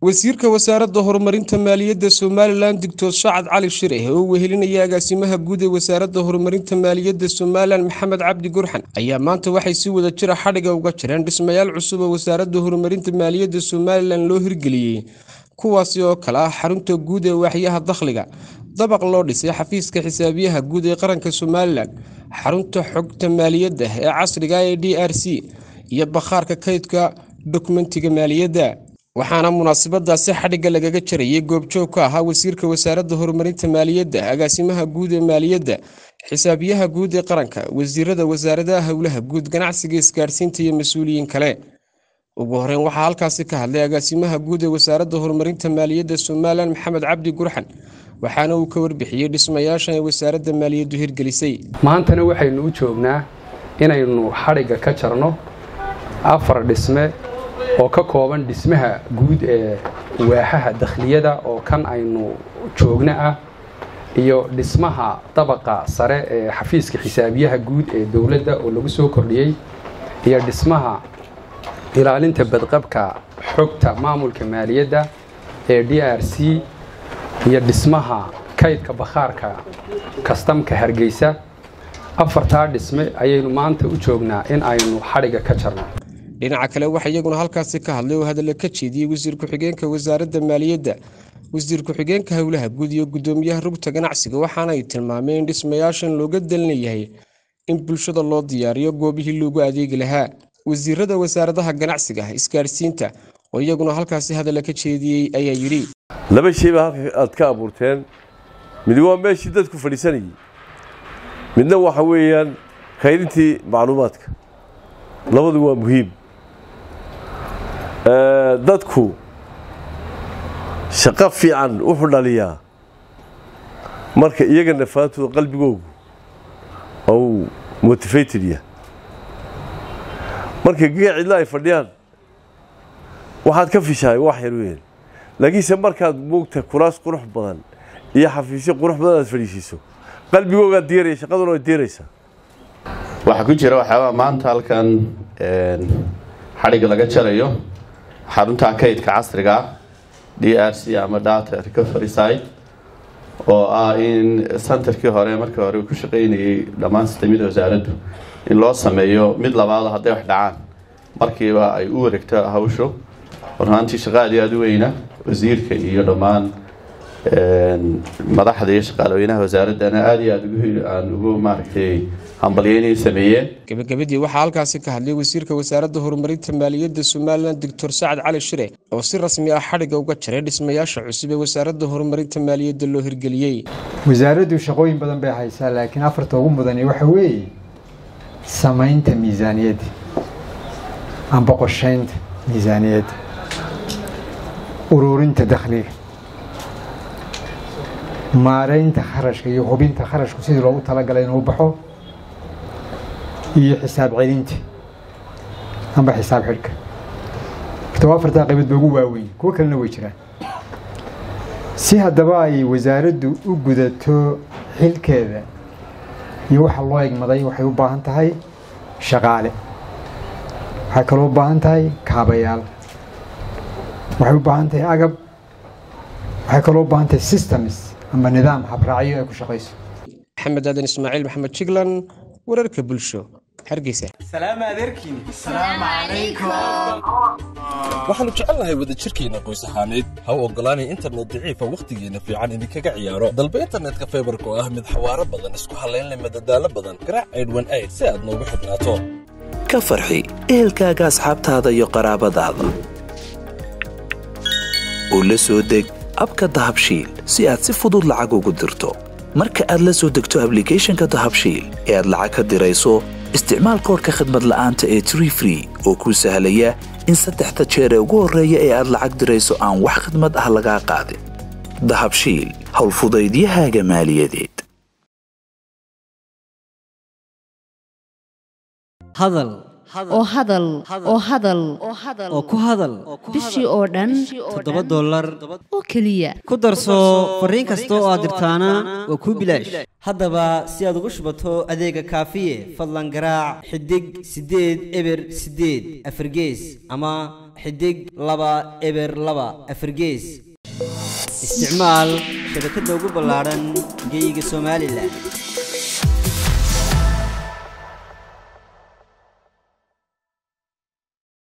wasiirka wasaaradda horumarinta maaliyadda Somaliland Dr. Saad Cali Shire oo wehelinaya agaasimaha guud ee wasaaradda horumarinta maaliyadda Somaliland Maxamed Cabdi Gurxan ayaa maanta waxay si wada jir ah xadhiga uga jireen dhismayaal cusub oo wasaaradda horumarinta maaliyadda Somaliland loo hirgeliyay kuwaasi oo kala ah xarunta guud ee waaxyaha dakhliga dabaq loo dhisay xafiiska xisaabiyaha guud ee qaranka Somaliland xarunta xogta maaliyadda ee casriga ee DRC iyo bakhaarka kaydka dokumentiga maaliyadda waxaana munaasabadaasi xadhiga lagaga jirayay goobjoog ka ahaa wasiirka wasaaradda horumarinta maaliyadda agaasimaha guud ee maaliyadda xisaabiyaha guud ee qaranka wasiirada wasaaradaha hawlaha guud ganacsiga isgaarsiinta iyo mas'uuliyiin kale ugu horreyn waxaa halkaasi ka hadlay agaasimaha guud ee wasaaradda horumarinta maaliyadda Somaliland Maxamed Cabdi Gurxan waxaana uu ka warbixiyay dhismayaasha ay wasaaradda maaliyaddu hirgelisay maantana waxaynu u joognaa inaynu xadhiga ka jarno 4 dhisme oo ka kooban dhismaha guud ee waaxaha dakhliyada oo kan aynu joogna ah iyo dhismaha dabaqa sare ee xafiiska xisaabiyaha guud ee dawladda oo lagu soo kordhiyay iyo dhismaha ilaalinta badqabka xogta maamulka maaliyadda ee DRC iyo dhismaha kaydka bakhaarka kastamka Hargeysa 4 dhisme ayaynu maanta u joognaa in aynu xadhiga ka jarno dhinaca kale waxa iyaguna halkaasi ka hadlay oo hadal ka jeediyay wasiir ku-xigeenka wasaaradda maaliyadda wasiir ku-xigeenka hawlaha guud iyo gudoomiyaha rugta ganacsiga waxaana ay tilmaameen in dhismayaashan looga dalinayahay in bulshada loo diyaariyo goobihii loogu adeegi lahaa wasiirada wasaaradaha ganacsiga isgaarsiinta oo iyaguna halkaasi hadal ka jeediyay ayaa yiri laba shay aad ka abuurteen mid waa meeshii dadku fadhiisanayay midna waxa weeyaan kaydintii macluumaadka labadu waa muhiim dadku shaqo fiican wuxuu dhaliyaa marka iyaga nafaatooda qalbigoodu oo motivated yahay marka cidla ay fadhiyaan waxaad ka fishahay wax yar weyn laakiinse markaad moogta kuraas qurux badan iyo xafiisyo qurux badan aad fadhiisiiso qalbigooga diiraya shaqaduna way diiraysaa waxa ku jira waxaa maanta halkan xadhiga laga jarayo xarunta kaydka casriga DRC ama data recovery site oo ah in centerkii hore markii hore ku shaqeynayay dhammaan sistemada wasaaraddu in loo sameeyo mid labaad haday wax dhacaan markiiba ay u wareegto hawsho runtii shaqadii aad u weyna wasiirka iyo dhammaan madaxda iyo shaqaalooyinaha wasaaradana aad iyo aad ugu maaragtay hambalyeynay sameeyeen gabagabadii waxaa halkaasi ka hadlay wasiirka wasaaradda horumarinta maaliyadda Somaliland Dr. Saad Cali Shire oo si rasmi ah xadhiga uga jiray dhismayaasha cusub ee wasaaradda horumarinta maaliyadda loo hirgeliyay wasaaraddu shaqooyin badan bay haysaa laakiin afarta ugu mudan waxa weeye samaynta miisaaniyadda aan qorsheynta miisaaniyadda ururinta dakhliga maareynta kharashka iyo hubinta kharashku sidii loogu talagalay inuu baxo iyo xisaab celinta amba xisaab xidhka afarta qaybood ugu waaweyn kuwa kalena way jiraan si haddaba ay wasaaraddu u gudato xilkeeda iyo waxa loo egmaday waxay u baahan tahay shaqaale waxay kaloo u baahan tahay kaabayaal waxay u baahan tahay agab waxay kaloo u baahan tahay systems ama nidaam habraacyo ay ku shaqeyso maxamed aadan ismaaciil maxamed jiglan wararka bulsho Hargeysa salaam adeerkiin salaam alaykum waxaanu jecelnahay wada jirkeena qoys ahaaneed ha u ogolaanay internet daciif ah waqtigeena fiican idinkaga ciyaaro dalba internetka fiberka oo ah mid xawaaro badan isku haleyn leh madadaalo badan garaac 818 si aad noogu xidhnaato ka farxi ehelkaaga asxaabtaada iyo qaraabadaada oo la soo deg abka dahabshiil si aad si fudud lacag ugu dirto marka aad la soo degto applicationka dahabshiil ee aad lacag ka dirayso isticmaal koodka khidmad la'aanta ee Tree Free oo ku sahlaya in 3 jeer ugu horeeya ee aad lacag dirayso aan wax khidmad ah laga qaadin dahabshiil hawl fudaydiyahaaga maaliyadeed hadal oo hadal oo hadal oo ku hadal bishii oo dhan $7 oo keliya ku darso fariin kasta oo aad dirtaana waa ku bilaash haddaba si aad ugu shubato adeega kaafiye fadlan garaac xidig 8 eber 8 afargees ama xidig 2 eber 2 afargees isticmaal shabakadda ugu ballaaran geyga Soomaaliland